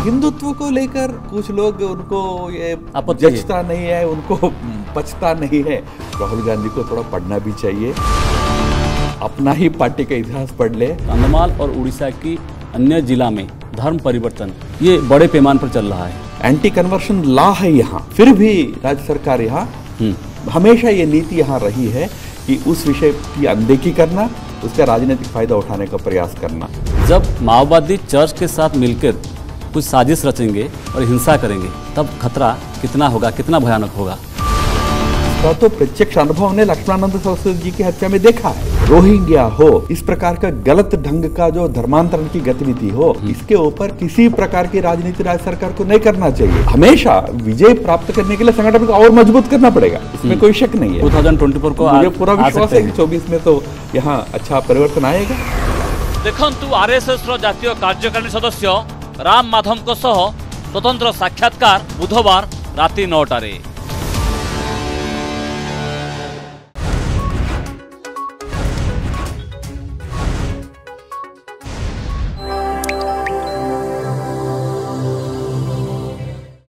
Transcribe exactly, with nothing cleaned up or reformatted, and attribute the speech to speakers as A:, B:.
A: हिंदुत्व को लेकर कुछ लोग उनको ये जचता नहीं है, उनको पचता नहीं है। राहुल गांधी को थोड़ा पढ़ना भी चाहिए, अपना ही पार्टी का इतिहास पढ़ ले।
B: कंधमाल और उड़ीसा की अन्य जिला में धर्म परिवर्तन ये बड़े पैमाने पर चल रहा है।
A: एंटी कन्वर्शन लॉ है यहाँ, फिर भी राज्य सरकार यहाँ हमेशा ये नीति यहाँ रही है कि उस विषय की अनदेखी करना, उसका राजनीतिक फायदा उठाने का प्रयास करना।
B: जब माओवादी चर्च के साथ मिलकर कुछ साजिश रचेंगे और हिंसा करेंगे, तब खतरा कितना होगा, कितना भयानक होगा।
A: तो प्रत्यक्ष अनुभव हमने लक्ष्मणानंद सरस्वती जी की हत्या में देखा है। रोहिंग्या हो, इस प्रकार का गलत ढंग का जो धर्मांतरण की गतिविधि हो, इसके ऊपर किसी प्रकार की राजनीति राज्य सरकार को नहीं करना चाहिए। हमेशा विजय प्राप्त करने के लिए संगठन को और मजबूत करना पड़ेगा, इसमें कोई शक नहीं है।
B: दो हज़ार चौबीस को
A: मुझे पूरा विश्वास है कि चौबीस में तो यहाँ अच्छा परिवर्तन आएगा।
C: देखंतु आरएसएस रो जातीय कार्यकारिणी सदस्य राम माधव को सह स्वतंत्र साक्षात्कार बुधवार राति नौटारे।